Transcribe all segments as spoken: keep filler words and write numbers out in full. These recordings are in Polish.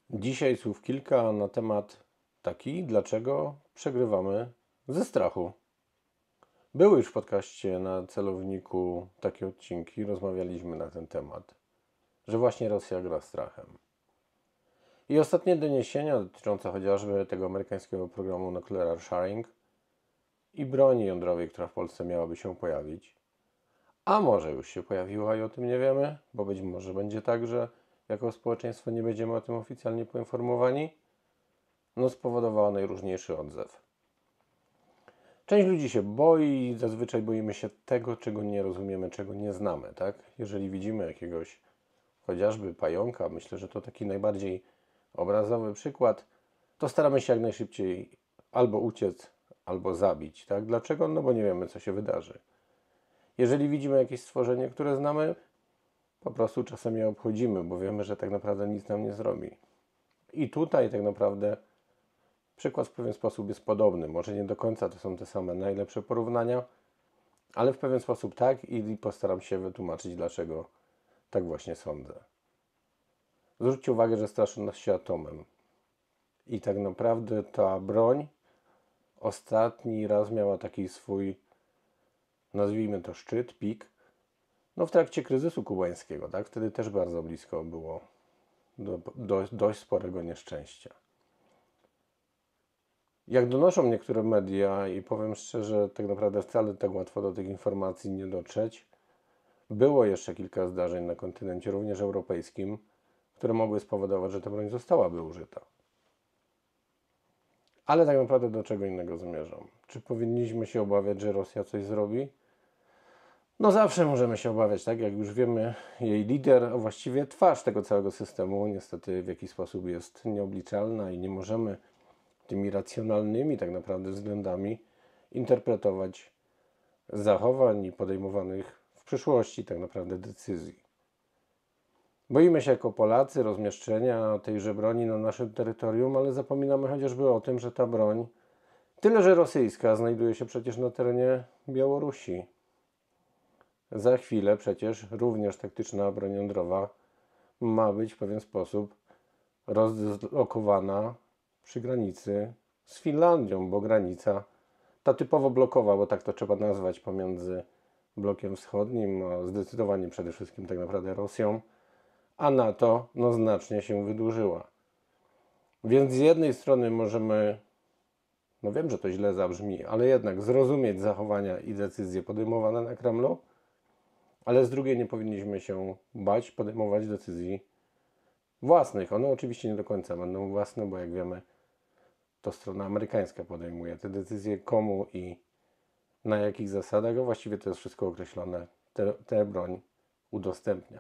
Dzisiaj słów kilka na temat taki, dlaczego przegrywamy ze strachu. Były już w podcaście na celowniku takie odcinki, rozmawialiśmy na ten temat, że właśnie Rosja gra strachem. I ostatnie doniesienia dotyczące chociażby tego amerykańskiego programu Nuclear Sharing i broni jądrowej, która w Polsce miałaby się pojawić, a może już się pojawiła i o tym nie wiemy, bo być może będzie tak, że jako społeczeństwo nie będziemy o tym oficjalnie poinformowani, no spowodowała najróżniejszy odzew. Część ludzi się boi, zazwyczaj boimy się tego, czego nie rozumiemy, czego nie znamy, tak? Jeżeli widzimy jakiegoś chociażby pająka, myślę, że to taki najbardziej obrazowy przykład, to staramy się jak najszybciej albo uciec, albo zabić, tak? Dlaczego? No bo nie wiemy, co się wydarzy. Jeżeli widzimy jakieś stworzenie, które znamy, po prostu czasem je obchodzimy, bo wiemy, że tak naprawdę nic nam nie zrobi. I tutaj tak naprawdę przykład w pewien sposób jest podobny. Może nie do końca to są te same najlepsze porównania, ale w pewien sposób tak i postaram się wytłumaczyć, dlaczego tak właśnie sądzę. Zwróćcie uwagę, że straszy nas się atomem. I tak naprawdę ta broń ostatni raz miała taki swój, nazwijmy to szczyt, pik, no w trakcie kryzysu kubańskiego, tak? Wtedy też bardzo blisko było do, do, dość sporego nieszczęścia. Jak donoszą niektóre media, i powiem szczerze, tak naprawdę wcale tak łatwo do tych informacji nie dotrzeć, było jeszcze kilka zdarzeń na kontynencie, również europejskim, które mogły spowodować, że ta broń zostałaby użyta. Ale tak naprawdę do czego innego zmierzam? Czy powinniśmy się obawiać, że Rosja coś zrobi? No zawsze możemy się obawiać, tak? Jak już wiemy, jej lider, a właściwie twarz tego całego systemu, niestety w jakiś sposób jest nieobliczalna i nie możemy tymi racjonalnymi tak naprawdę względami interpretować zachowań i podejmowanych w przyszłości tak naprawdę decyzji. Boimy się jako Polacy rozmieszczenia tejże broni na naszym terytorium, ale zapominamy chociażby o tym, że ta broń, tyle że rosyjska, znajduje się przecież na terenie Białorusi. Za chwilę przecież również taktyczna broń jądrowa ma być w pewien sposób rozdyslokowana przy granicy z Finlandią, bo granica ta typowo blokowa, bo tak to trzeba nazwać, pomiędzy blokiem wschodnim, a zdecydowanie przede wszystkim tak naprawdę Rosją, a NATO no, znacznie się wydłużyła. Więc z jednej strony możemy, no wiem, że to źle zabrzmi, ale jednak zrozumieć zachowania i decyzje podejmowane na Kremlu, ale z drugiej nie powinniśmy się bać podejmować decyzji własnych. One oczywiście nie do końca będą własne, bo jak wiemy, to strona amerykańska podejmuje te decyzje, komu i na jakich zasadach, a właściwie to jest wszystko określone, te, te broń udostępnia.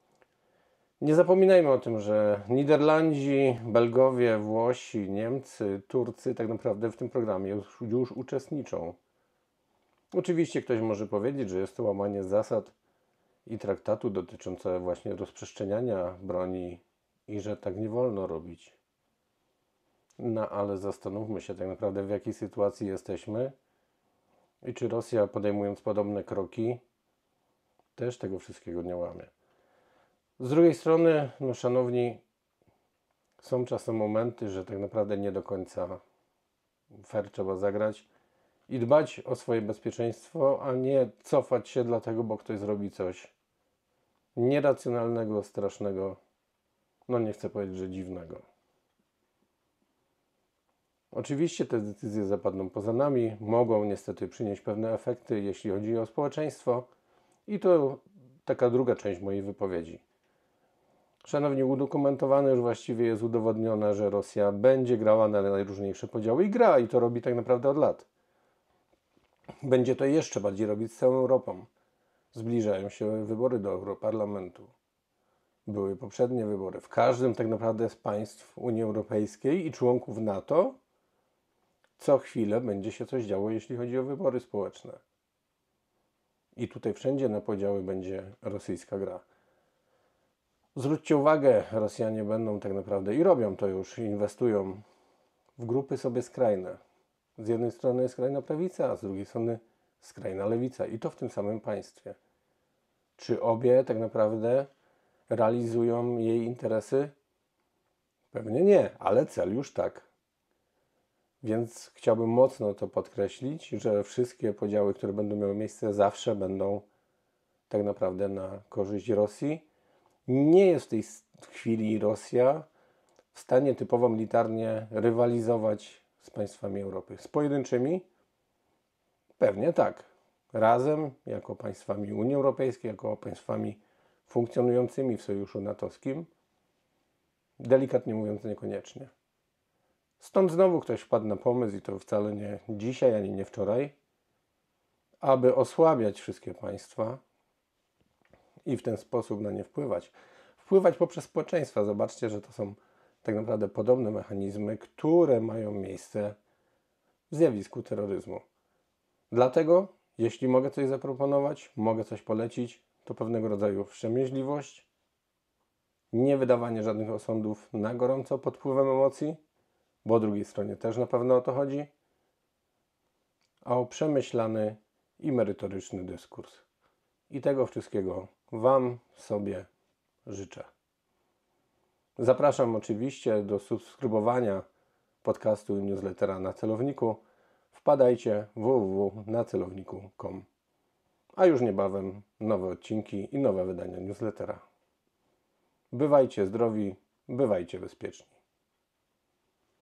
Nie zapominajmy o tym, że Niderlandzi, Belgowie, Włosi, Niemcy, Turcy tak naprawdę w tym programie już, już uczestniczą. Oczywiście ktoś może powiedzieć, że jest to łamanie zasad i traktatu dotyczące właśnie rozprzestrzeniania broni i że tak nie wolno robić. No ale zastanówmy się tak naprawdę, w jakiej sytuacji jesteśmy i czy Rosja, podejmując podobne kroki, też tego wszystkiego nie łamie. Z drugiej strony, no szanowni, są czasem momenty, że tak naprawdę nie do końca fair trzeba zagrać i dbać o swoje bezpieczeństwo, a nie cofać się dlatego, bo ktoś zrobi coś nieracjonalnego, strasznego, no nie chcę powiedzieć, że dziwnego. Oczywiście te decyzje zapadną poza nami, mogą niestety przynieść pewne efekty, jeśli chodzi o społeczeństwo, i to taka druga część mojej wypowiedzi. Szanowni, udokumentowane już właściwie jest udowodnione, że Rosja będzie grała na najróżniejsze podziały i gra, i to robi tak naprawdę od lat. Będzie to jeszcze bardziej robić z całą Europą. Zbliżają się wybory do Europarlamentu. Były poprzednie wybory. W każdym tak naprawdę z państw Unii Europejskiej i członków NATO co chwilę będzie się coś działo, jeśli chodzi o wybory społeczne. I tutaj wszędzie na podziały będzie rosyjska gra. Zwróćcie uwagę, Rosjanie będą tak naprawdę i robią to już, inwestują w grupy sobie skrajne. Z jednej strony jest skrajna prawica, a z drugiej strony skrajna lewica. I to w tym samym państwie. Czy obie tak naprawdę realizują jej interesy? Pewnie nie, ale cel już tak. Więc chciałbym mocno to podkreślić, że wszystkie podziały, które będą miały miejsce, zawsze będą tak naprawdę na korzyść Rosji. Nie jest w tej chwili Rosja w stanie typowo militarnie rywalizować z państwami Europy. Z pojedynczymi? Pewnie tak. Razem, jako państwami Unii Europejskiej, jako państwami funkcjonującymi w sojuszu natowskim, delikatnie mówiąc niekoniecznie. Stąd znowu ktoś wpadł na pomysł, i to wcale nie dzisiaj, ani nie wczoraj, aby osłabiać wszystkie państwa i w ten sposób na nie wpływać. Wpływać poprzez społeczeństwa. Zobaczcie, że to są tak naprawdę podobne mechanizmy, które mają miejsce w zjawisku terroryzmu. Dlatego, jeśli mogę coś zaproponować, mogę coś polecić, to pewnego rodzaju wstrzemięźliwość, nie wydawanie żadnych osądów na gorąco pod wpływem emocji, bo o drugiej stronie też na pewno o to chodzi, a o przemyślany i merytoryczny dyskurs. I tego wszystkiego Wam, sobie życzę. Zapraszam oczywiście do subskrybowania podcastu i newslettera na celowniku. Wpadajcie w w w kropka na celowniku kropka com. A już niebawem nowe odcinki i nowe wydania newslettera. Bywajcie zdrowi, bywajcie bezpieczni.